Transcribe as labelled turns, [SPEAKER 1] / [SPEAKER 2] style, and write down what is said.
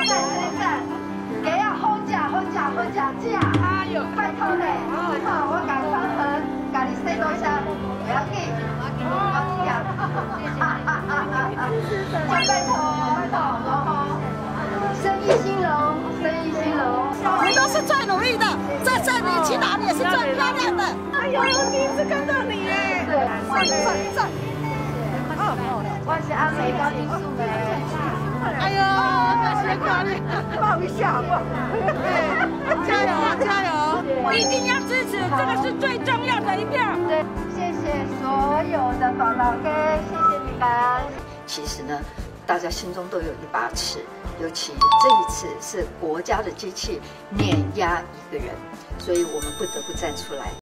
[SPEAKER 1] 赞！给啊，好食，好食，好食，食！哎呦，拜托嘞，好，我甲汤盒，甲你洗多下，不要紧，好吃啊！拜托，好，生意兴隆，生意兴隆。
[SPEAKER 2] 你都是最努力的，在这里去哪里也是最漂亮的。
[SPEAKER 3] 哎呦，我第一次看到你耶！
[SPEAKER 2] 赞！
[SPEAKER 1] 我是阿美高级素梅。
[SPEAKER 2] 哎呦，那些高丽，
[SPEAKER 3] 抱一下好不好？
[SPEAKER 2] 加油加油！一定要支持，这个是最重要的一票。
[SPEAKER 1] 对，谢谢所有的宝宝哥，谢谢你们。
[SPEAKER 4] 其实呢，大家心中都有一把尺，尤其这一次是国家的机器碾压一个人，所以我们不得不站出来。